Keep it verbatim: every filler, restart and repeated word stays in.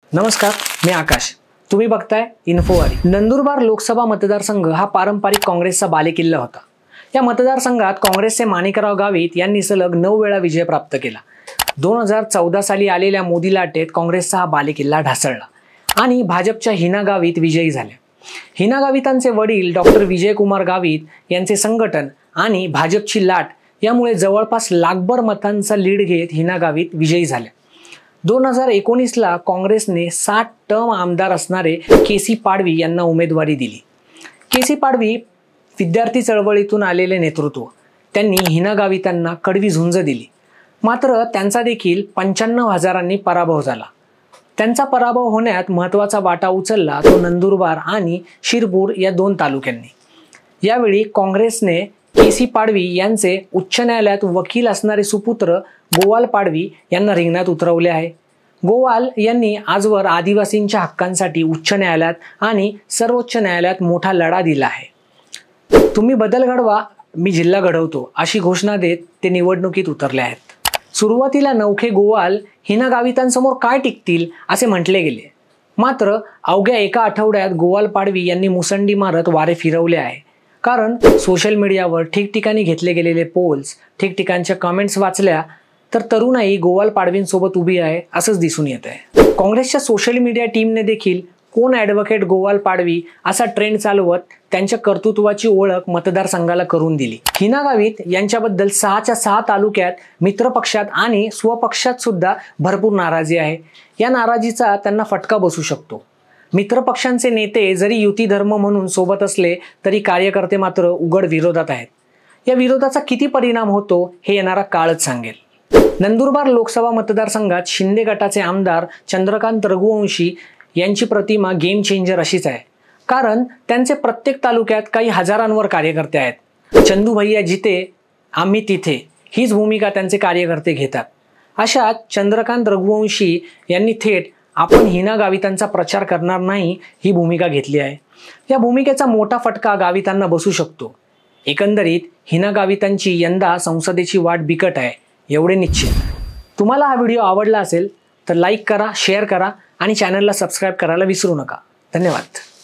नमस्कार, मी आकाश. तुम्ही बघताय इन्फोवारी. नंदुरबार लोकसभा मतदारसंघ हा पारंपरिक काँग्रेसचा बालेकिल्ला होता. या मतदारसंघात काँग्रेसचे माणिकराव गावित यांनी सलग नऊ वेळा विजय प्राप्त केला. दोन हजार चौदा साली आलेल्या मोदी लाटेत काँग्रेसचा हा बालेकिल्ला ढासळला आणि भाजपच्या हिना गावित विजयी झाल्या. हिना गावितांचे वडील डॉक्टर विजयकुमार गावित यांचे संघटन आणि भाजपची लाट यामुळे जवळपास लाखभर मतांचा लीड घेत हिना गावित विजयी झाल्या. दोन हजार एकोणीसला काँग्रेसने साठ टर्म आमदार असणारे के सी पाडवी यांना उमेदवारी दिली. के सी पाडवी विद्यार्थी चळवळीतून आलेले नेतृत्व. त्यांनी हिना गावितांना कडवी झुंज दिली. मात्र त्यांचा देखील पंच्याण्णव हजारांनी पराभव झाला. त्यांचा पराभव होण्यात महत्त्वाचा वाटा उचलला तो नंदुरबार आणि शिरपूर या दोन तालुक्यांनी. यावेळी काँग्रेसने के सी पाडवी यांचे उच्च न्यायालयात वकील असणारे सुपुत्र गोवाल पाडवी यांना रिंगणात उतरवले आहे. गोवाल यांनी आजवर आदिवासींच्या हक्कांसाठी उच्च न्यायालयात आणि सर्वोच्च न्यायालयात मोठा लढा दिला आहे. तुम्ही बदल घडवा, मी जिल्हा घडवतो अशी घोषणा देत ते निवडणुकीत उतरले आहेत. सुरुवातीला नवखे गोवाल हिना गावितांसमोर काय टिकतील असे म्हटले गेले. मात्र अवघ्या एका आठवड्यात गोवाल पाडवी यांनी मुसंडी मारत वारे फिरवले आहे. कारण सोशल मीडियावर ठिकठिकाणी घेतले गेलेले पोल्स, ठिकठिकाणच्या कमेंट्स वाचल्या तर तरुणाई गोवाल पाडवींसोबत उभी आहे असंच दिसून येत आहे. काँग्रेसच्या सोशल मीडिया टीमने देखील कोण ॲडव्होकेट गोवाल पाडवी असा ट्रेंड चालवत त्यांच्या कर्तृत्वाची ओळख मतदारसंघाला करून दिली. हिना गावित यांच्याबद्दल सहाच्या सहा तालुक्यात मित्रपक्षात आणि स्वपक्षात सुद्धा भरपूर नाराजी आहे. या नाराजीचा त्यांना फटका बसू शकतो. मित्रपक्षांचे नेते जरी युती धर्म म्हणून सोबत असले तरी कार्यकर्ते मात्र उघड विरोधात आहेत. या विरोधाचा किती परिणाम होतो हे येणारा काळच सांगेल. नंदुरबार लोकसभा मतदारसंघात शिंदे गटाचे आमदार चंद्रकांत रघुवंशी यांची प्रतिमा गेम चेंजर अशीच आहे. कारण त्यांचे प्रत्येक तालुक्यात काही हजारांवर कार्यकर्ते आहेत. चंदू भैया जिथे आम्ही तिथे हीच भूमिका त्यांचे कार्यकर्ते घेतात. अशात चंद्रकांत रघुवंशी यांनी थेट आपण हिना गावितांचा प्रचार करणार नाही ही भूमिका घेतली आहे. या भूमिकेचा मोठा फटका गावितांना बसू शकतो. एकंदरीत हिना गावितांची यंदा संसदेची वाट बिकट आहे एवढे निश्चित. तुम्हाला हा व्हिडिओ आवडला असेल तर लाईक करा, शेअर करा आणि चॅनलला सबस्क्राईब करायला विसरू नका. धन्यवाद.